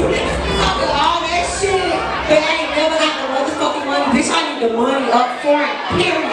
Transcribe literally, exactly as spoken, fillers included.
Talking all that shit, but I ain't never got the motherfucking money. Bitch, I need the money up front. Period.